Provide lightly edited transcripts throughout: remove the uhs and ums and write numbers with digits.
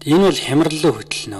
Энэ бол хямраллаа хөтлөнө.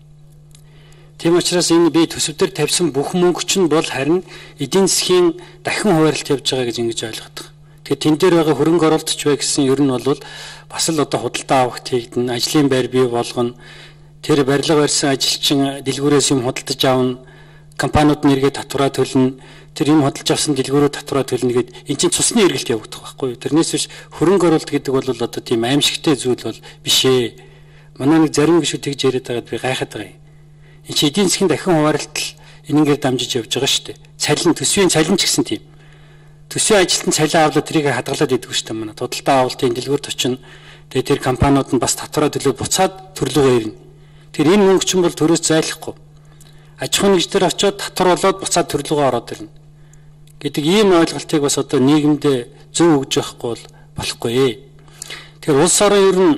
Тийм учраас энэ би төсөвдөр тавьсан бүх мөнгө чинь бол харин эдийн засгийн дахин хуваарлт явж байгаа гэж ингэж ойлгодог. Тэгэхээр тэн дээр байгаа хөрөнгө оруулалтч бай гэсэн ер нь бол бас л одоо худалдаа авахт хийгдэн, ажлын байр бий болгоно. Тэр барилга барьсан ажилчин дэлгүүрээс юм худалдаж аавна, компаниуд нэргээ татвараа төлнө. Тэр юм худалдаж авсан дэлгүүрөө татвараа төлнө гэд эн чинь цусны эргэлт явагдах байхгүй юу? Тэрнээс биш хөрөнгө оруулалт гэдэг бол одоо тийм аимшигтэй зүйл бол биш ээ. Манай нэг зарим гişүүд тэгж яриад байгаад би гайхаад байгаа юм. Энд чи эдийн засгийн дахин хуваарлт энэнгээр дамжиж явж байгаа шүү дээ. Цалин төсвийн цалин ч гэсэн тийм. Төсвийн ажилтан цалин авлаа тэрийг хадгалаад идэггүй шүү дээ манай. Худалдаа авалтын дэлгүүрт очино. Тэгээ тэр компаниуд нь бас татвараа төлөө буцаад төрлөгөө ирнэ. Тэр энэ мөнгө чинь бол төрөөс зайлахгүй. Аж ахуйн нэгжлэр очиод татвар болоод буцаад төрлөгөө ороод ирнэ. Гэдэг ийм ойлголтыг бас одоо нийгэмдээ зөв өгж явахгүй бол болохгүй. Тэгэхээр улс орон ер нь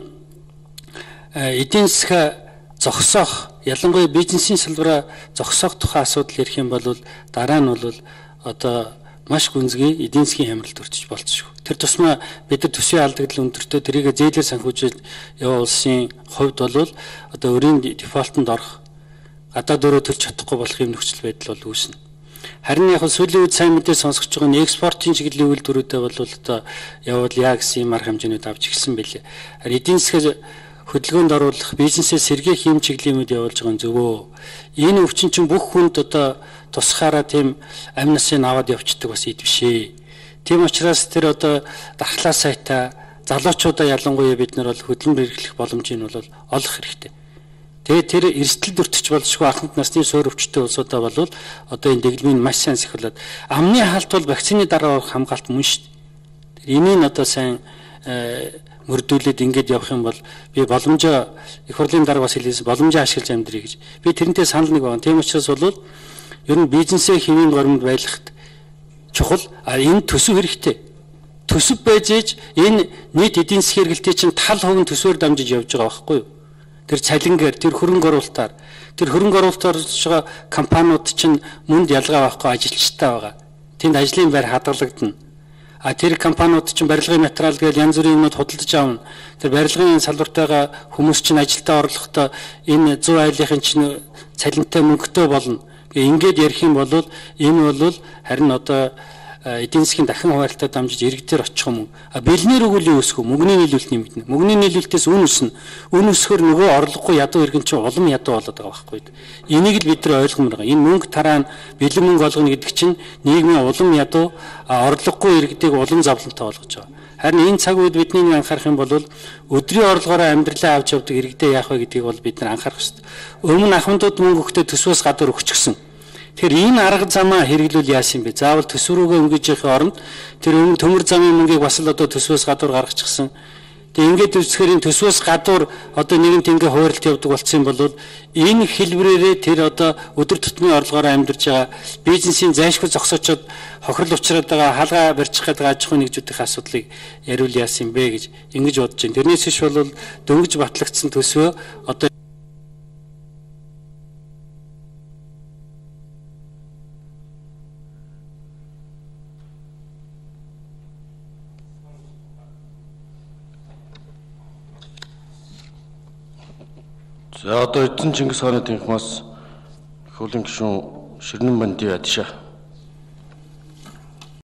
эдийн засгаа зогсоох, ялангуяа бизнесийн салбараа зогсоох тухай асуудал ярих юм бол дараа нь бол одоо маш гүнзгий эдийн засгийн хямралд өртөж болцсохгүй. Тэр тусмаа бид нар төсвийн алдагдал өндөртөө тэрийг зээлээр санхүүжил яваа улсын хувьд бол одоо өрийн дефолтонд орох, гадаад өрөө төлж чадахгүй болох юм нөхцөл байдал бол үүснэ. Харин яг сүүлийн үед сайн мэдээ сонсгож байгаа нь экспортын чиглэлийн үйлдвэрүүдэд бол одоо явал яа гэсэн юм арга хэмжээнүүд авч ирсэн байлээ. Харин эдийн засгийн хөдөлгөөнд оруулах, бизнесээ сэргээх юм чиглэлүүд явуулж байгаа нь зөвөө. Энэ өвчин чинь бүх хүнд одоо тусахаараа тийм амь насыг аваад явцдаг бас ид бишээ. Тийм учраас тэр одоо дархлаа сайтаа залуучуудаа ялангуяа бид нар бол хөдөлмөр эрхлэх боломжийг бол олох хэрэгтэй. Тэгээд тэр эрсдэлд өртөж болшгүй анхны насны суур өвчтөй улсуудаа бол одоо энэ дэглэмийн маш сайн сахиулаад амны хаалт бол вакцины дараа хамгаалт мөн шүү дээ. Энийг одоо сайн мөрдүүлээд ингэж явах юм бол би боломжоо их хурлын дарга бас хэлсэн боломжоо ашиглаж амьдрий гэж. Би тэрнтэй санал нэг байна. Тийм учраас бол ер нь бизнесээ хэвийн горимд байлгахад чухал энэ төсөв хэрэгтэй. Төсөв байж ээж энэ нийт эдийн засгийн эргэлтээ чинь тал хувийн төсвөөр дамжиж явж байгаа байхгүй юу? Тэр цалингээр, тэр хөрөнгө оруулалтаар, тэр хөрөнгө оруулалтаар байгаа компаниуд чинь мөнд ялгаа байхгүй ажилчтай байгаа. Тэнд ажлын байр хадгалагдана. Тэр компаниуд чинь барилгын материал гэж янз бүрийн юмуд худалдаж авна. Тэр барилгын салбартайгаа хүмүүс чинь ажилдаа орлохдоо энэ 100 айлынхын чинь цалинтай мөнгөтэй болно. Ингээд ярих юм бол энэ бол харин одоо эдийн засгийн дахин хуваарлтад дамжиж иргэдээр очих юм. Бэлнэр өгүүлийн өсгөө мөнгөний нийлүүлэлт нэмэгдэнэ. Мөнгөний нийлүүлэлтээс үн өснө. Үн өсгөр нөгөө орлогогүй ядуу иргэн чинь улам ядуу болоод байгаа байхгүй. Энийг л бид нар ойлгомоор байгаа. Энэ мөнгө тараа нь бэлэн мөнгө олгоно гэдэг чинь нийгмийн улам ядуу орлогогүй иргэдийг улам зовлонтой болгож байгаа. Харин энэ цаг үед бидний анхаарах юм бол өдрийн орлогоороо амьдралаа авч явдаг иргэдээ яах вэ гэдгийг бол бид нар анхаарах хэрэгтэй. Өмнө ахмадууд мөнгө өгөхдөө төсвөөс гадуур өгчихсөн. Тэгэхээр энэ арга замаа хэрэглүүл яасан бэ? Заавал төсвөө рүүгээ өнгөж явахын оронд тэр өмнө төмөр замын мөнгийг бас л одоо төсвөөс гадуур гаргачихсан. Тэгээ ингээд үсгээр энэ төсвөөс гадуур одоо нэгэн тэнгэ хуваарлт явдаг болсон бол энэ хэлбэрээрээ тэр одоо өдөр тутмын орлогоороо амьдарч байгаа бизнесийн зайлшгүй зогсоочод хохирол учраад байгаа хаалгаа барьчих гэдэг аж ахуйн нэгжүүдийн асуудлыг яриул яасан бэ гэж ингэж бодож байна. Тэрнээс биш бол дөнгөж батлагдсан төсвөө одоо За одоо эзэн Чингис хааны танхимаас их хурлын гишүүн Ширнэн Банди Адшаа